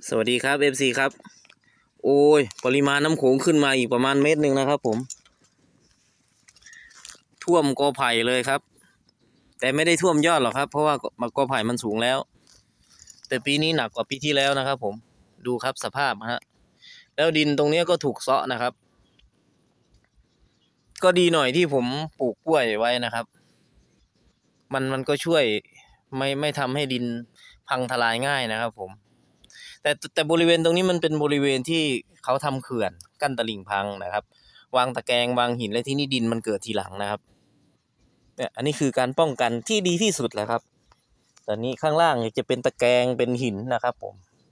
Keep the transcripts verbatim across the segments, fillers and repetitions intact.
สวัสดีครับเอฟซีครับโอ้ยปริมาณน้ำโขงขึ้นมาอีกประมาณเมตรหนึ่งนะครับผมท่วมกอไผ่เลยครับแต่ไม่ได้ท่วมยอดหรอกครับเพราะว่ากอไผ่มันสูงแล้วแต่ปีนี้หนักกว่าปีที่แล้วนะครับผมดูครับสภาพฮะแล้วดินตรงนี้ก็ถูกเซาะนะครับก็ดีหน่อยที่ผมปลูกกล้วยไว้นะครับมันมันก็ช่วยไม่ไม่ทำให้ดินพังทลายง่ายนะครับผมแต่แต่บริเวณตรงนี้มันเป็นบริเวณที่เขาทำเขื่อนกั้นตลิ่งพังนะครับวางตะแกรงวางหินและที่นี่ดินมันเกิดทีหลังนะครับเนี่ยอันนี้คือการป้องกันที่ดีที่สุดแหละครับตอนนี้ข้างล่างจะเป็นตะแกรงเป็นหินนะครับผม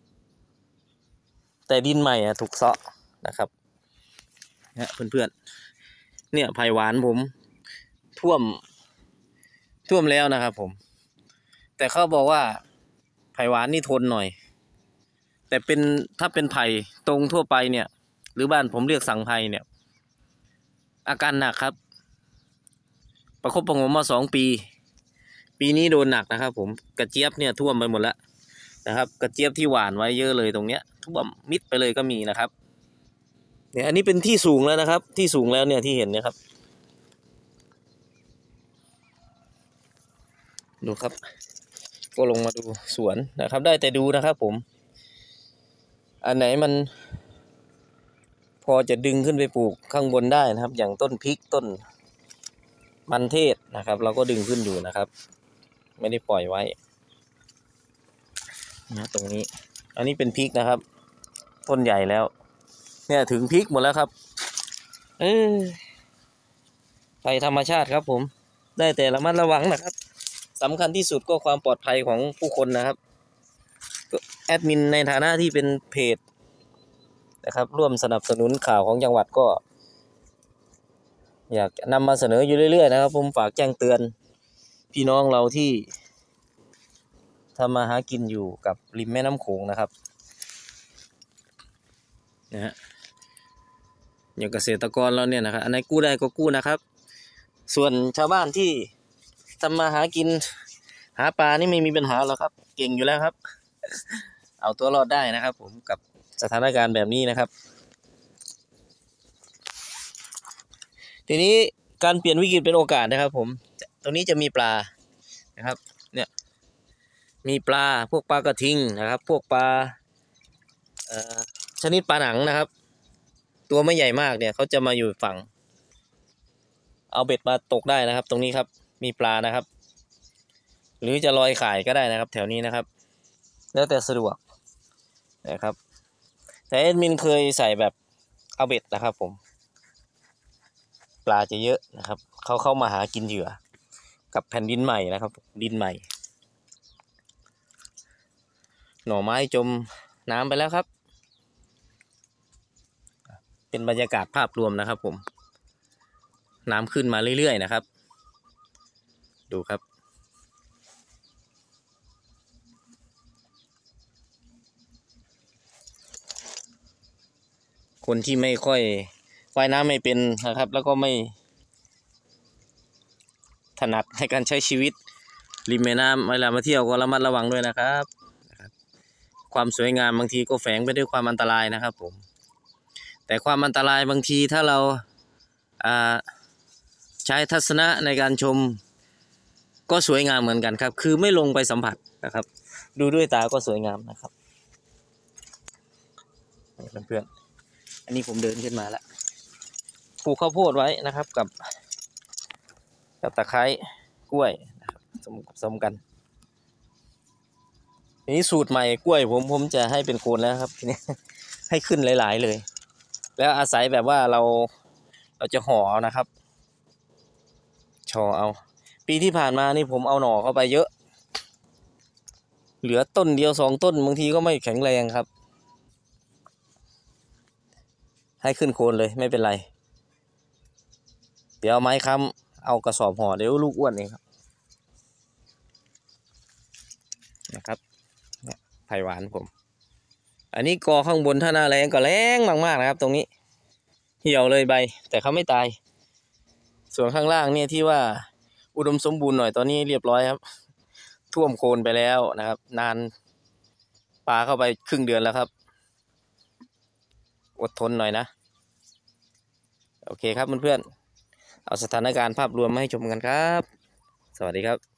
แต่ดินใหม่อะถูกเซาะนะครับเนี่ยเพื่อนๆเนี่ยไผ่หวานผมท่วมท่วมแล้วนะครับผมแต่เขาบอกว่าไผ่หวานนี่ทนหน่อยแต่เป็นถ้าเป็นไผ่ตรงทั่วไปเนี่ยหรือบ้านผมเรียกสังไผ่เนี่ยอาการหนักครับประคบประงมมาสองปีปีนี้โดนหนักนะครับผมกระเจี๊ยบเนี่ยท่วมไปหมดแล้วนะครับกระเจี๊ยบที่หวานไว้เยอะเลยตรงเนี้ยท่วมมิดไปเลยก็มีนะครับเนี่ยอันนี้เป็นที่สูงแล้วนะครับที่สูงแล้วเนี่ยที่เห็นเนี่ยครับดูครับก็ลงมาดูสวนนะครับได้แต่ดูนะครับผมอันไหนมันพอจะดึงขึ้นไปปลูกข้างบนได้นะครับอย่างต้นพริกต้นมันเทศนะครับเราก็ดึงขึ้นอยู่นะครับไม่ได้ปล่อยไว้นะตรงนี้อันนี้เป็นพริกนะครับต้นใหญ่แล้วเนี่ยถึงพริกหมดแล้วครับเออภัยธรรมชาติครับผมได้แต่ระมัดระวังนะครับสำคัญที่สุดก็ความปลอดภัยของผู้คนนะครับแอดมินในฐานะที่เป็นเพจนะครับร่วมสนับสนุนข่าวของจังหวัดก็อยากนำมาเสนออยู่เรื่อยๆนะครับผมฝากแจ้งเตือนพี่น้องเราที่ทำมาหากินอยู่กับริมแม่น้ำโขงนะครับนะฮะอย่างเกษตรกรเราเนี่ยนะครับอันไหนกู้ได้ก็กู้นะครับส่วนชาวบ้านที่ทำมาหากินหาปลานี่ไม่มีปัญหาหรอกครับเก่งอยู่แล้วครับเอาตัวรอดได้นะครับผมกับสถานการณ์แบบนี้นะครับทีนี้การเปลี่ยนวิกฤตเป็นโอกาสนะครับผมตรงนี้จะมีปลานะครับเนี่ยมีปลาพวกปลากระทิงนะครับพวกปลาเอ่อชนิดปลาหนังนะครับตัวไม่ใหญ่มากเนี่ยเขาจะมาอยู่ฝั่งเอาเบ็ดมาตกได้นะครับตรงนี้ครับมีปลานะครับหรือจะลอยข่ายก็ได้นะครับแถวนี้นะครับแล้วแต่สะดวกนะครับแต่เอ็ดมินเคยใส่แบบเอาเบ็ดนะครับผมปลาจะเยอะนะครับเขาเข้ามาหากินเหยื่อกับแผ่นดินใหม่นะครับดินใหม่หน่อไม้จมน้ำไปแล้วครับเป็นบรรยากาศภาพรวมนะครับผมน้ำขึ้นมาเรื่อยๆนะครับดูครับคนที่ไม่ค่อยว่ายน้ำไม่เป็นนะครับแล้วก็ไม่ถนัดในการใช้ชีวิตริมแม่น้ำเวลามาเที่ยวก็ระมัดระวังด้วยนะครับความสวยงามบางทีก็แฝงไปด้วยความอันตรายนะครับผมแต่ความอันตรายบางทีถ้าเราใช้ทัศนะในการชมก็สวยงามเหมือนกันครับคือไม่ลงไปสัมผัสนะครับดูด้วยตาก็สวยงามนะครับเพื่อนๆอันนี้ผมเดินขึ้นมาแล้วปลูกข้าวโพดไว้นะครับกับกับตะไคร้กล้วยนะครับสมสมกันทีนี้สูตรใหม่กล้วยผมผมจะให้เป็นโคนแล้วครับทีนี้ให้ขึ้นหลายๆเลยแล้วอาศัยแบบว่าเราเราจะห่อเอานะครับชอเอาปีที่ผ่านมานี่ผมเอาหน่อเข้าไปเยอะเหลือต้นเดียวสองต้นบางทีก็ไม่แข็งแรงครับให้ขึ้นโคนเลยไม่เป็นไรเดี๋ยวเอาไม้ค้ำเอากระสอบห่อเดี๋ยวลูกอ้วนเองครับนะครับเนี่ยไผ่หวานผมอันนี้กอข้างบนถ้าหน้าแรงก็แรงมากๆนะครับตรงนี้เหี่ยวเลยใบแต่เขาไม่ตายส่วนข้างล่างเนี่ยที่ว่าอุดมสมบูรณ์หน่อยตอนนี้เรียบร้อยครับท่วมโคนไปแล้วนะครับนานปลาเข้าไปครึ่งเดือนแล้วครับอดทนหน่อยนะโอเคครับเพื่อนๆเอาสถานการณ์ภาพรวมมาให้ชมกันครับสวัสดีครับ